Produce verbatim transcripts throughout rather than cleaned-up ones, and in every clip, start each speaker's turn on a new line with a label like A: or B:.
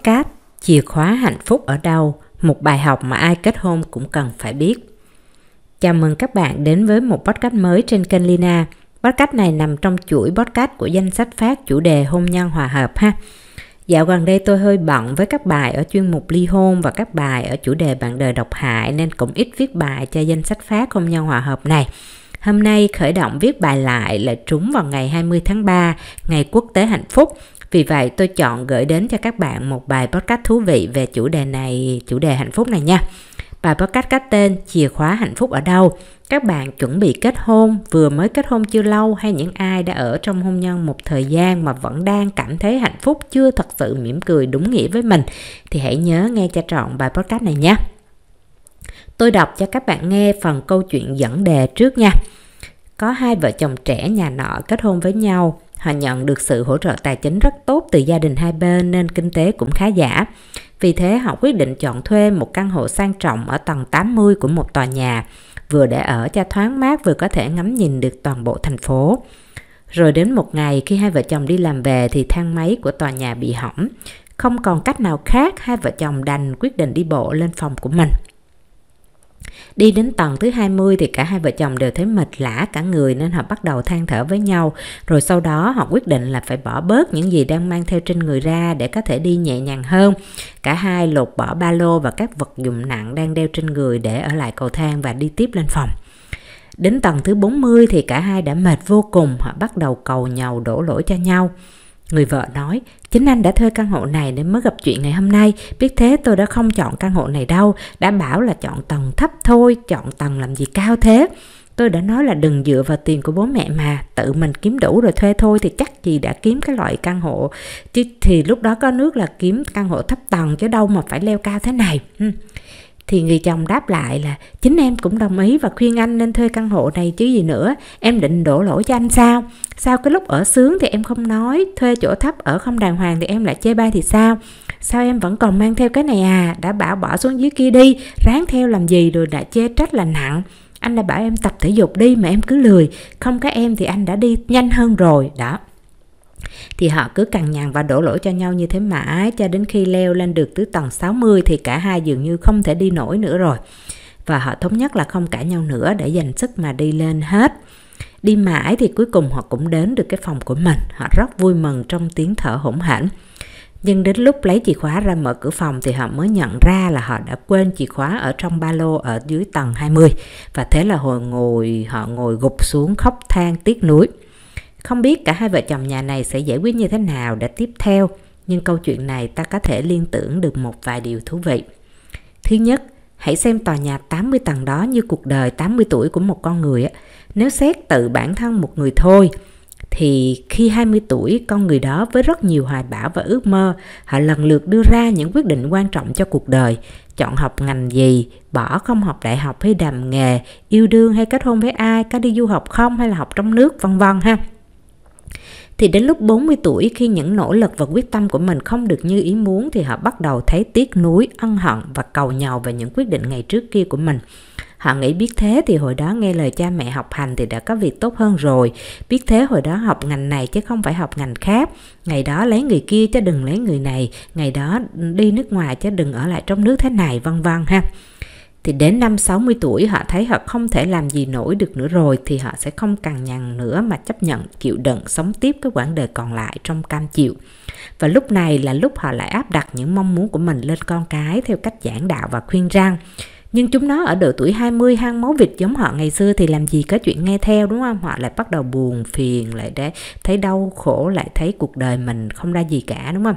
A: Podcast Chìa khóa hạnh phúc ở đâu? Một bài học mà ai kết hôn cũng cần phải biết. Chào mừng các bạn đến với một podcast mới trên kênh Lina. Podcast này nằm trong chuỗi podcast của danh sách phát chủ đề hôn nhân hòa hợp ha. Dạo gần đây tôi hơi bận với các bài ở chuyên mục ly hôn và các bài ở chủ đề bạn đời độc hại nên cũng ít viết bài cho danh sách phát hôn nhân hòa hợp này. Hôm nay khởi động viết bài lại là trúng vào ngày hai mươi tháng ba, ngày quốc tế hạnh phúc. Vì vậy tôi chọn gửi đến cho các bạn một bài podcast thú vị về chủ đề này, chủ đề hạnh phúc này nha. Bài podcast có tên Chìa khóa hạnh phúc ở đâu? Các bạn chuẩn bị kết hôn, vừa mới kết hôn chưa lâu hay những ai đã ở trong hôn nhân một thời gian mà vẫn đang cảm thấy hạnh phúc, chưa thật sự mỉm cười đúng nghĩa với mình thì hãy nhớ nghe cho trọn bài podcast này nhé. Tôi đọc cho các bạn nghe phần câu chuyện dẫn đề trước nha. Có hai vợ chồng trẻ nhà nọ kết hôn với nhau. Họ nhận được sự hỗ trợ tài chính rất tốt từ gia đình hai bên nên kinh tế cũng khá giả. Vì thế họ quyết định chọn thuê một căn hộ sang trọng ở tầng tám mươi của một tòa nhà, vừa để ở cho thoáng mát vừa có thể ngắm nhìn được toàn bộ thành phố. Rồi đến một ngày khi hai vợ chồng đi làm về thì thang máy của tòa nhà bị hỏng. Không còn cách nào khác, hai vợ chồng đành quyết định đi bộ lên phòng của mình. Đi đến tầng thứ hai mươi thì cả hai vợ chồng đều thấy mệt lả cả người nên họ bắt đầu than thở với nhau. Rồi sau đó họ quyết định là phải bỏ bớt những gì đang mang theo trên người ra để có thể đi nhẹ nhàng hơn. Cả hai lột bỏ ba lô và các vật dụng nặng đang đeo trên người để ở lại cầu thang và đi tiếp lên phòng. Đến tầng thứ bốn mươi thì cả hai đã mệt vô cùng, họ bắt đầu cầu nhàu đổ lỗi cho nhau. Người vợ nói, chính anh đã thuê căn hộ này nên mới gặp chuyện ngày hôm nay. Biết thế tôi đã không chọn căn hộ này đâu. Đã bảo là chọn tầng thấp thôi, chọn tầng làm gì cao thế. Tôi đã nói là đừng dựa vào tiền của bố mẹ mà, tự mình kiếm đủ rồi thuê thôi thì chắc gì đã kiếm cái loại căn hộ. Chứ thì lúc đó có nước là kiếm căn hộ thấp tầng chứ đâu mà phải leo cao thế này. Thì người chồng đáp lại là chính em cũng đồng ý và khuyên anh nên thuê căn hộ này chứ gì nữa. Em định đổ lỗi cho anh sao? Sao cái lúc ở sướng thì em không nói, thuê chỗ thấp ở không đàng hoàng thì em lại chê bai thì sao? Sao em vẫn còn mang theo cái này à? Đã bảo bỏ xuống dưới kia đi, ráng theo làm gì rồi đã chê trách là nặng. Anh đã bảo em tập thể dục đi mà em cứ lười. Không có em thì anh đã đi nhanh hơn rồi. Đó. Thì họ cứ cằn nhằn và đổ lỗi cho nhau như thế mãi cho đến khi leo lên được tới tầng sáu mươi thì cả hai dường như không thể đi nổi nữa rồi. Và họ thống nhất là không cãi nhau nữa để dành sức mà đi lên hết. Đi mãi thì cuối cùng họ cũng đến được cái phòng của mình. Họ rất vui mừng trong tiếng thở hổn hển. Nhưng đến lúc lấy chìa khóa ra mở cửa phòng thì họ mới nhận ra là họ đã quên chìa khóa ở trong ba lô ở dưới tầng hai mươi. Và thế là hồi ngồi họ ngồi gục xuống khóc than tiếc nuối. Không biết cả hai vợ chồng nhà này sẽ giải quyết như thế nào để tiếp theo, nhưng câu chuyện này ta có thể liên tưởng được một vài điều thú vị. Thứ nhất, hãy xem tòa nhà tám mươi tầng đó như cuộc đời tám mươi tuổi của một con người. Nếu xét tự bản thân một người thôi, thì khi hai mươi tuổi, con người đó với rất nhiều hoài bão và ước mơ, họ lần lượt đưa ra những quyết định quan trọng cho cuộc đời. Chọn học ngành gì, bỏ không học đại học hay đam nghề, yêu đương hay kết hôn với ai, có đi du học không hay là học trong nước, vân vân ha. Thì đến lúc bốn mươi tuổi, khi những nỗ lực và quyết tâm của mình không được như ý muốn thì họ bắt đầu thấy tiếc nuối, ân hận và cầu nhàu về những quyết định ngày trước kia của mình. Họ nghĩ biết thế thì hồi đó nghe lời cha mẹ học hành thì đã có việc tốt hơn rồi. Biết thế hồi đó học ngành này chứ không phải học ngành khác. Ngày đó lấy người kia chứ đừng lấy người này. Ngày đó đi nước ngoài chứ đừng ở lại trong nước thế này, vân vân ha. Thì đến năm sáu mươi tuổi họ thấy họ không thể làm gì nổi được nữa rồi thì họ sẽ không cằn nhằn nữa mà chấp nhận chịu đựng sống tiếp cái quãng đời còn lại trong cam chịu. Và lúc này là lúc họ lại áp đặt những mong muốn của mình lên con cái theo cách giảng đạo và khuyên răn. Nhưng chúng nó ở độ tuổi hai mươi hang máu vịt giống họ ngày xưa thì làm gì có chuyện nghe theo, đúng không? Họ lại bắt đầu buồn phiền, lại để thấy đau khổ, lại thấy cuộc đời mình không ra gì cả, đúng không?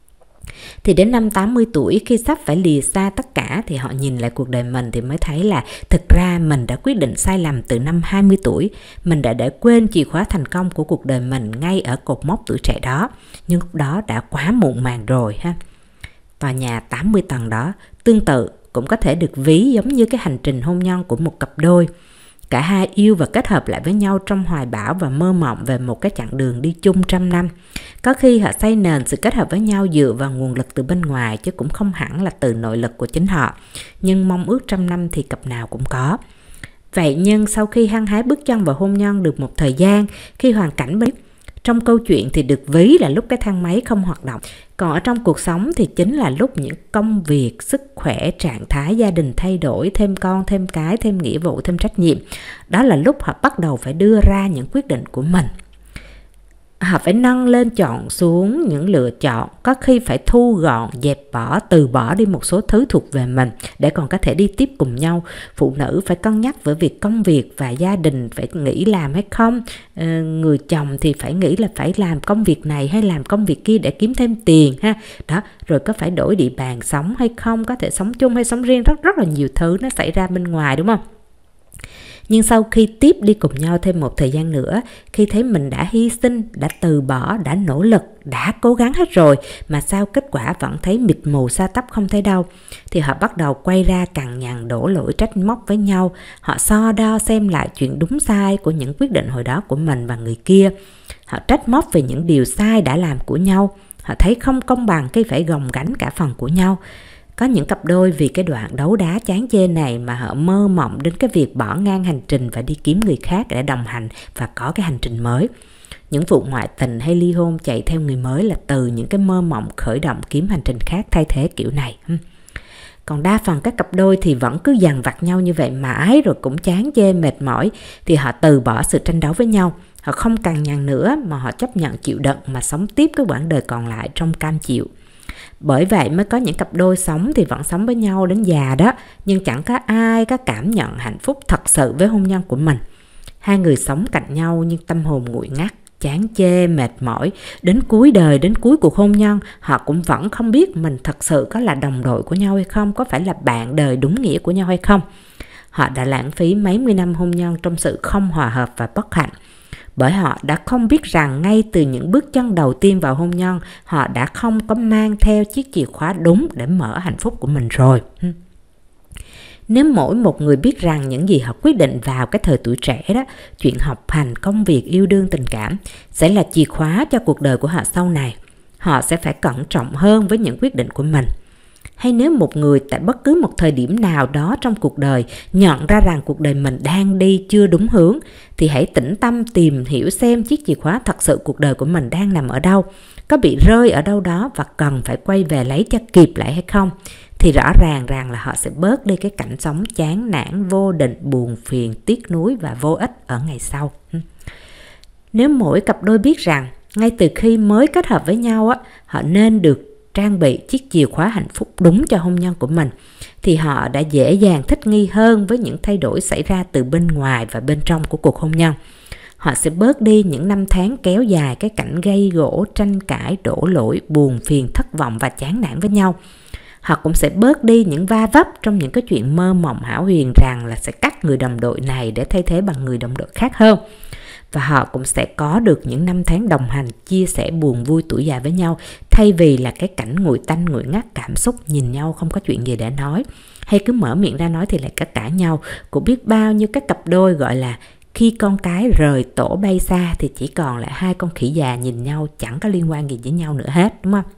A: Thì đến năm tám mươi tuổi khi sắp phải lìa xa tất cả thì họ nhìn lại cuộc đời mình thì mới thấy là thực ra mình đã quyết định sai lầm từ năm hai mươi tuổi. Mình đã để quên chìa khóa thành công của cuộc đời mình ngay ở cột mốc tuổi trẻ đó. Nhưng lúc đó đã quá muộn màng rồi ha. Tòa nhà tám mươi tầng đó tương tự cũng có thể được ví giống như cái hành trình hôn nhân của một cặp đôi. Cả hai yêu và kết hợp lại với nhau trong hoài bão và mơ mộng về một cái chặng đường đi chung trăm năm. Có khi họ xây nền sự kết hợp với nhau dựa vào nguồn lực từ bên ngoài chứ cũng không hẳn là từ nội lực của chính họ. Nhưng mong ước trăm năm thì cặp nào cũng có. Vậy nhưng sau khi hăng hái bước chân vào hôn nhân được một thời gian, khi hoàn cảnh bên Trong câu chuyện thì được ví là lúc cái thang máy không hoạt động. Còn ở trong cuộc sống thì chính là lúc những công việc, sức khỏe, trạng thái gia đình thay đổi, thêm con, thêm cái, thêm nghĩa vụ, thêm trách nhiệm. Đó là lúc họ bắt đầu phải đưa ra những quyết định của mình. Họ phải nâng lên chọn xuống những lựa chọn, có khi phải thu gọn, dẹp bỏ, từ bỏ đi một số thứ thuộc về mình để còn có thể đi tiếp cùng nhau. Phụ nữ phải cân nhắc với việc công việc và gia đình phải nghĩ làm hay không. Ờ, người chồng thì phải nghĩ là phải làm công việc này hay làm công việc kia để kiếm thêm tiền ha. Đó, rồi có phải đổi địa bàn sống hay không, có thể sống chung hay sống riêng, rất rất là nhiều thứ nó xảy ra bên ngoài, đúng không? Nhưng sau khi tiếp đi cùng nhau thêm một thời gian nữa, khi thấy mình đã hy sinh, đã từ bỏ, đã nỗ lực, đã cố gắng hết rồi mà sao kết quả vẫn thấy mịt mù sa tấp không thấy đâu, thì họ bắt đầu quay ra cằn nhằn đổ lỗi trách móc với nhau. Họ so đo xem lại chuyện đúng sai của những quyết định hồi đó của mình và người kia. Họ trách móc về những điều sai đã làm của nhau. Họ thấy không công bằng khi phải gồng gánh cả phần của nhau. Có những cặp đôi vì cái đoạn đấu đá chán chê này mà họ mơ mộng đến cái việc bỏ ngang hành trình và đi kiếm người khác để đồng hành và có cái hành trình mới. Những vụ ngoại tình hay ly hôn chạy theo người mới là từ những cái mơ mộng khởi động kiếm hành trình khác thay thế kiểu này. Còn đa phần các cặp đôi thì vẫn cứ dằn vặt nhau như vậy mãi rồi cũng chán chê mệt mỏi, thì họ từ bỏ sự tranh đấu với nhau. Họ không cằn nhằn nữa mà họ chấp nhận chịu đựng mà sống tiếp cái quãng đời còn lại trong cam chịu. Bởi vậy mới có những cặp đôi sống thì vẫn sống với nhau đến già đó, nhưng chẳng có ai có cảm nhận hạnh phúc thật sự với hôn nhân của mình. Hai người sống cạnh nhau nhưng tâm hồn nguội ngắt, chán chê, mệt mỏi. Đến cuối đời, đến cuối cuộc hôn nhân, họ cũng vẫn không biết mình thật sự có là đồng đội của nhau hay không, có phải là bạn đời đúng nghĩa của nhau hay không. Họ đã lãng phí mấy mươi năm hôn nhân trong sự không hòa hợp và bất hạnh. Bởi họ đã không biết rằng ngay từ những bước chân đầu tiên vào hôn nhân, họ đã không có mang theo chiếc chìa khóa đúng để mở hạnh phúc của mình rồi. Nếu mỗi một người biết rằng những gì họ quyết định vào cái thời tuổi trẻ đó, chuyện học hành, công việc, yêu đương, tình cảm sẽ là chìa khóa cho cuộc đời của họ sau này, họ sẽ phải cẩn trọng hơn với những quyết định của mình. Hay nếu một người tại bất cứ một thời điểm nào đó trong cuộc đời nhận ra rằng cuộc đời mình đang đi chưa đúng hướng, thì hãy tĩnh tâm tìm hiểu xem chiếc chìa khóa thật sự cuộc đời của mình đang nằm ở đâu, có bị rơi ở đâu đó và cần phải quay về lấy cho kịp lại hay không. Thì rõ ràng rằng là họ sẽ bớt đi cái cảnh sống chán nản, vô định, buồn phiền, tiếc nuối và vô ích ở ngày sau. Nếu mỗi cặp đôi biết rằng ngay từ khi mới kết hợp với nhau á, họ nên được trang bị chiếc chìa khóa hạnh phúc đúng cho hôn nhân của mình, thì họ đã dễ dàng thích nghi hơn với những thay đổi xảy ra từ bên ngoài và bên trong của cuộc hôn nhân. Họ sẽ bớt đi những năm tháng kéo dài cái cảnh gây gổ, tranh cãi, đổ lỗi, buồn phiền, thất vọng và chán nản với nhau. Họ cũng sẽ bớt đi những va vấp trong những cái chuyện mơ mộng hão huyền rằng là sẽ cắt người đồng đội này để thay thế bằng người đồng đội khác hơn. Và họ cũng sẽ có được những năm tháng đồng hành, chia sẻ buồn vui tuổi già với nhau, thay vì là cái cảnh nguội tanh nguội ngắt cảm xúc, nhìn nhau không có chuyện gì để nói, hay cứ mở miệng ra nói thì lại cả cãi nhau. Cũng biết bao nhiêu các cặp đôi gọi là khi con cái rời tổ bay xa thì chỉ còn lại hai con khỉ già nhìn nhau chẳng có liên quan gì với nhau nữa hết, đúng không?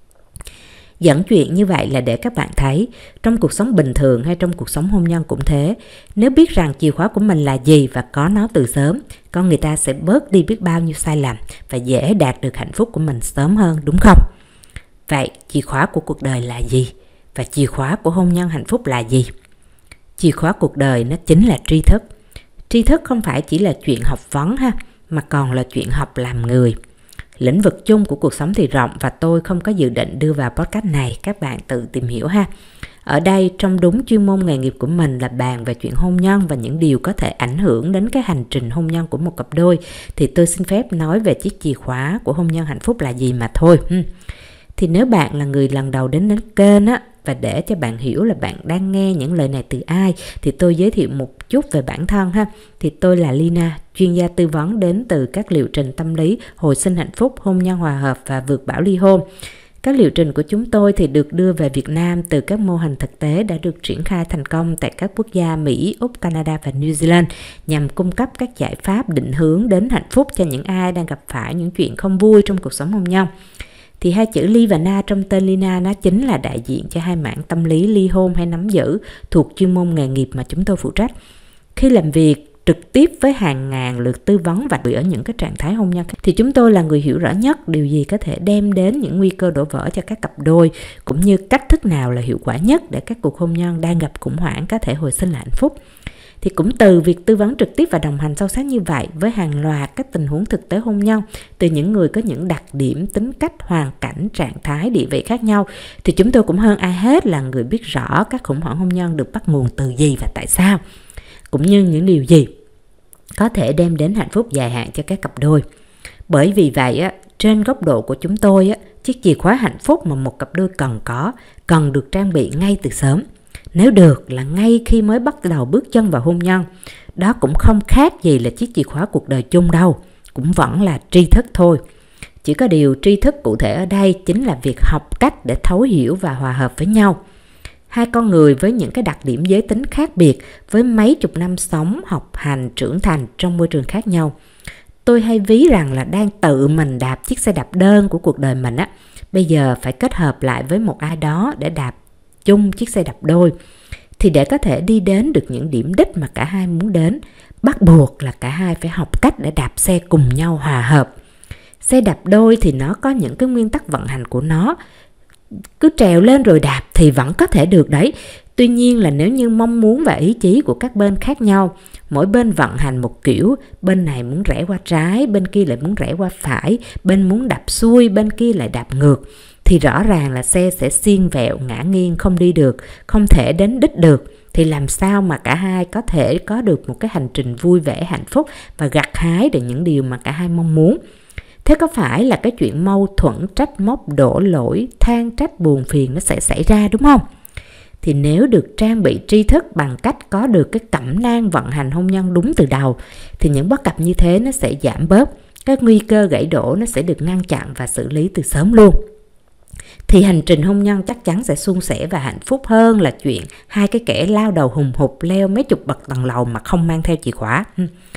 A: Dẫn chuyện như vậy là để các bạn thấy trong cuộc sống bình thường hay trong cuộc sống hôn nhân cũng thế. Nếu biết rằng chìa khóa của mình là gì và có nó từ sớm, con người ta sẽ bớt đi biết bao nhiêu sai lầm và dễ đạt được hạnh phúc của mình sớm hơn, đúng không? Vậy chìa khóa của cuộc đời là gì? Và chìa khóa của hôn nhân hạnh phúc là gì? Chìa khóa cuộc đời nó chính là tri thức. Tri thức không phải chỉ là chuyện học vấn ha, mà còn là chuyện học làm người. Lĩnh vực chung của cuộc sống thì rộng và tôi không có dự định đưa vào podcast này, các bạn tự tìm hiểu ha. Ở đây trong đúng chuyên môn nghề nghiệp của mình là bàn về chuyện hôn nhân và những điều có thể ảnh hưởng đến cái hành trình hôn nhân của một cặp đôi, thì tôi xin phép nói về chiếc chìa khóa của hôn nhân hạnh phúc là gì mà thôi. Thì nếu bạn là người lần đầu đến đến kênh á, và để cho bạn hiểu là bạn đang nghe những lời này từ ai, thì tôi giới thiệu một chút về bản thân ha. Thì tôi là Lina, chuyên gia tư vấn đến từ các liệu trình tâm lý, hồi sinh hạnh phúc, hôn nhân hòa hợp và vượt bão ly hôn. Các liệu trình của chúng tôi thì được đưa về Việt Nam từ các mô hình thực tế đã được triển khai thành công tại các quốc gia Mỹ, Úc, Canada và New Zealand, nhằm cung cấp các giải pháp định hướng đến hạnh phúc cho những ai đang gặp phải những chuyện không vui trong cuộc sống hôn nhân. Thì hai chữ ly và na trong tên Lina nó chính là đại diện cho hai mảng tâm lý ly hôn hay nắm giữ thuộc chuyên môn nghề nghiệp mà chúng tôi phụ trách. Khi làm việc trực tiếp với hàng ngàn lượt tư vấn và ở những cái trạng thái hôn nhân thì chúng tôi là người hiểu rõ nhất điều gì có thể đem đến những nguy cơ đổ vỡ cho các cặp đôi, cũng như cách thức nào là hiệu quả nhất để các cuộc hôn nhân đang gặp khủng hoảng có thể hồi sinh lại hạnh phúc. Thì cũng từ việc tư vấn trực tiếp và đồng hành sâu sát như vậy với hàng loạt các tình huống thực tế hôn nhân từ những người có những đặc điểm, tính cách, hoàn cảnh, trạng thái, địa vị khác nhau, thì chúng tôi cũng hơn ai hết là người biết rõ các khủng hoảng hôn nhân được bắt nguồn từ gì và tại sao, cũng như những điều gì có thể đem đến hạnh phúc dài hạn cho các cặp đôi. Bởi vì vậy á, trên góc độ của chúng tôi á, chiếc chìa khóa hạnh phúc mà một cặp đôi cần có, cần được trang bị ngay từ sớm. Nếu được là ngay khi mới bắt đầu bước chân vào hôn nhân. Đó cũng không khác gì là chiếc chìa khóa cuộc đời chung đâu, cũng vẫn là tri thức thôi. Chỉ có điều tri thức cụ thể ở đây chính là việc học cách để thấu hiểu và hòa hợp với nhau. Hai con người với những cái đặc điểm giới tính khác biệt, với mấy chục năm sống, học hành, trưởng thành trong môi trường khác nhau. Tôi hay ví rằng là đang tự mình đạp chiếc xe đạp đơn của cuộc đời mình á. Bây giờ phải kết hợp lại với một ai đó để đạp chung chiếc xe đạp đôi. Thì để có thể đi đến được những điểm đích mà cả hai muốn đến, bắt buộc là cả hai phải học cách để đạp xe cùng nhau hòa hợp. Xe đạp đôi thì nó có những cái nguyên tắc vận hành của nó. Cứ trèo lên rồi đạp thì vẫn có thể được đấy. Tuy nhiên là nếu như mong muốn và ý chí của các bên khác nhau, mỗi bên vận hành một kiểu, bên này muốn rẽ qua trái, bên kia lại muốn rẽ qua phải, bên muốn đạp xuôi, bên kia lại đạp ngược, thì rõ ràng là xe sẽ xiên vẹo, ngã nghiêng, không đi được, không thể đến đích được. Thì làm sao mà cả hai có thể có được một cái hành trình vui vẻ, hạnh phúc và gặt hái được những điều mà cả hai mong muốn. Thế có phải là cái chuyện mâu thuẫn, trách móc, đổ lỗi, than trách, buồn phiền nó sẽ xảy ra đúng không? Thì nếu được trang bị tri thức bằng cách có được cái cẩm nang vận hành hôn nhân đúng từ đầu, thì những bất cập như thế nó sẽ giảm bớt, các nguy cơ gãy đổ nó sẽ được ngăn chặn và xử lý từ sớm luôn. Thì hành trình hôn nhân chắc chắn sẽ suôn sẻ và hạnh phúc hơn là chuyện hai cái kẻ lao đầu hùng hục leo mấy chục bậc tầng lầu mà không mang theo chìa khóa.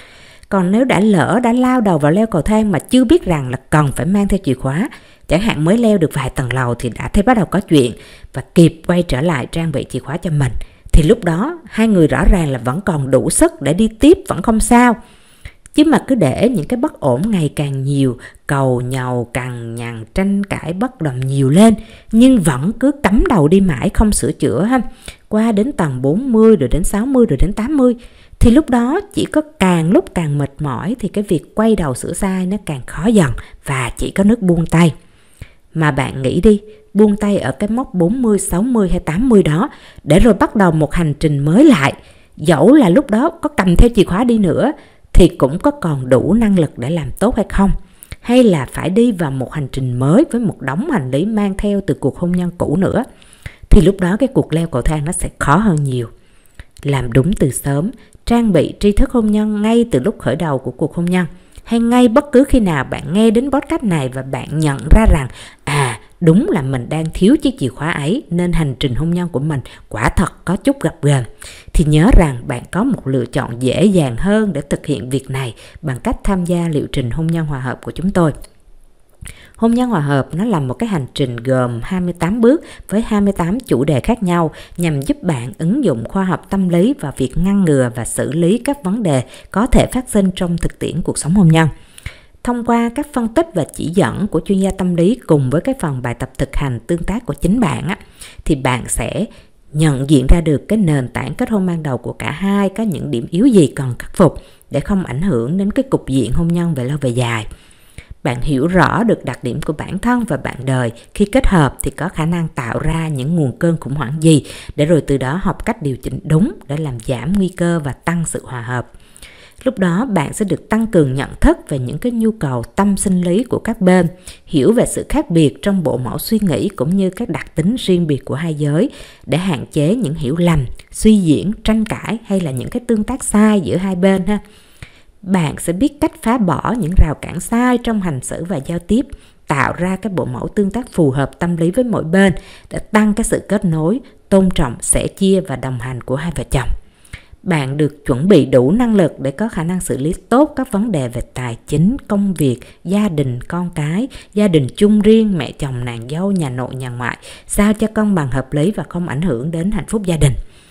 A: Còn nếu đã lỡ đã lao đầu vào leo cầu thang mà chưa biết rằng là cần phải mang theo chìa khóa, chẳng hạn mới leo được vài tầng lầu thì đã thấy bắt đầu có chuyện và kịp quay trở lại trang bị chìa khóa cho mình, thì lúc đó hai người rõ ràng là vẫn còn đủ sức để đi tiếp, vẫn không sao. Chứ mà cứ để những cái bất ổn ngày càng nhiều, cầu nhàu cằn nhằn, tranh cãi bất đồng nhiều lên, nhưng vẫn cứ cắm đầu đi mãi không sửa chữa ha, qua đến tầng bốn mươi rồi đến sáu mươi rồi đến tám mươi, thì lúc đó chỉ có càng lúc càng mệt mỏi, thì cái việc quay đầu sửa sai nó càng khó dần và chỉ có nước buông tay. Mà bạn nghĩ đi, buông tay ở cái mốc bốn mươi, sáu mươi hay tám mươi đó để rồi bắt đầu một hành trình mới lại, dẫu là lúc đó có cầm theo chìa khóa đi nữa thì cũng có còn đủ năng lực để làm tốt hay không? Hay là phải đi vào một hành trình mới với một đống hành lý mang theo từ cuộc hôn nhân cũ nữa? Thì lúc đó cái cuộc leo cầu thang nó sẽ khó hơn nhiều. Làm đúng từ sớm, trang bị tri thức hôn nhân ngay từ lúc khởi đầu của cuộc hôn nhân, hay ngay bất cứ khi nào bạn nghe đến podcast này và bạn nhận ra rằng à, đúng là mình đang thiếu chiếc chìa khóa ấy nên hành trình hôn nhân của mình quả thật có chút gập ghềnh, thì nhớ rằng bạn có một lựa chọn dễ dàng hơn để thực hiện việc này bằng cách tham gia liệu trình hôn nhân hòa hợp của chúng tôi. Hôn nhân hòa hợp nó là một cái hành trình gồm hai mươi tám bước với hai mươi tám chủ đề khác nhau nhằm giúp bạn ứng dụng khoa học tâm lý vào việc ngăn ngừa và xử lý các vấn đề có thể phát sinh trong thực tiễn cuộc sống hôn nhân. Thông qua các phân tích và chỉ dẫn của chuyên gia tâm lý cùng với cái phần bài tập thực hành tương tác của chính bạn á, thì bạn sẽ nhận diện ra được cái nền tảng kết hôn ban đầu của cả hai có những điểm yếu gì cần khắc phục để không ảnh hưởng đến cái cục diện hôn nhân về lâu về dài. Bạn hiểu rõ được đặc điểm của bản thân và bạn đời, khi kết hợp thì có khả năng tạo ra những nguồn cơn khủng hoảng gì, để rồi từ đó học cách điều chỉnh đúng để làm giảm nguy cơ và tăng sự hòa hợp. Lúc đó bạn sẽ được tăng cường nhận thức về những cái nhu cầu tâm sinh lý của các bên, hiểu về sự khác biệt trong bộ mẫu suy nghĩ cũng như các đặc tính riêng biệt của hai giới để hạn chế những hiểu lầm, suy diễn, tranh cãi hay là những cái tương tác sai giữa hai bên ha. Bạn sẽ biết cách phá bỏ những rào cản sai trong hành xử và giao tiếp, tạo ra cái bộ mẫu tương tác phù hợp tâm lý với mỗi bên để tăng cái sự kết nối, tôn trọng, sẻ chia và đồng hành của hai vợ chồng. Bạn được chuẩn bị đủ năng lực để có khả năng xử lý tốt các vấn đề về tài chính, công việc, gia đình, con cái, gia đình chung riêng, mẹ chồng, nàng dâu, nhà nội, nhà ngoại, sao cho cân bằng hợp lý và không ảnh hưởng đến hạnh phúc gia đình.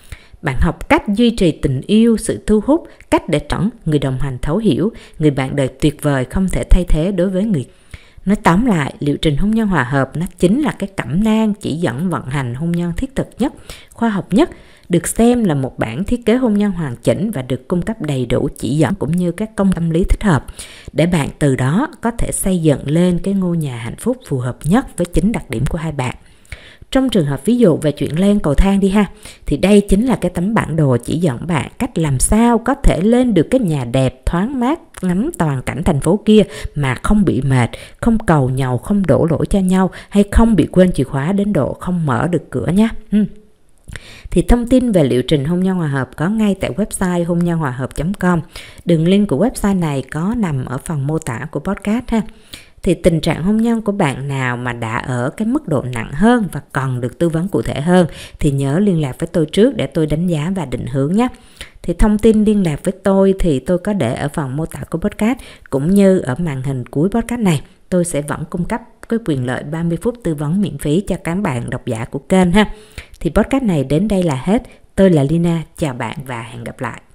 A: Bạn học cách duy trì tình yêu, sự thu hút, cách để chọn người đồng hành thấu hiểu, người bạn đời tuyệt vời không thể thay thế đối với người. Nói tóm lại, liệu trình hôn nhân hòa hợp nó chính là cái cẩm nang chỉ dẫn vận hành hôn nhân thiết thực nhất, khoa học nhất, được xem là một bản thiết kế hôn nhân hoàn chỉnh và được cung cấp đầy đủ chỉ dẫn cũng như các công tâm lý thích hợp để bạn từ đó có thể xây dựng lên cái ngôi nhà hạnh phúc phù hợp nhất với chính đặc điểm của hai bạn. Trong trường hợp ví dụ về chuyện lên cầu thang đi ha, thì đây chính là cái tấm bản đồ chỉ dẫn bạn cách làm sao có thể lên được cái nhà đẹp, thoáng mát, ngắm toàn cảnh thành phố kia mà không bị mệt, không cầu nhàu, không đổ lỗi cho nhau hay không bị quên chìa khóa đến độ không mở được cửa nhé. Ừ. Thì thông tin về liệu trình hôn nhân hòa hợp có ngay tại website hôn nhân hòa hợp chấm com. Đường link của website này có nằm ở phần mô tả của podcast ha. Thì tình trạng hôn nhân của bạn nào mà đã ở cái mức độ nặng hơn và cần được tư vấn cụ thể hơn thì nhớ liên lạc với tôi trước để tôi đánh giá và định hướng nhé. Thì thông tin liên lạc với tôi thì tôi có để ở phần mô tả của podcast cũng như ở màn hình cuối podcast này. Tôi sẽ vẫn cung cấp cái quyền lợi ba mươi phút tư vấn miễn phí cho các bạn độc giả của kênh ha. Thì podcast này đến đây là hết. Tôi là Lina, chào bạn và hẹn gặp lại.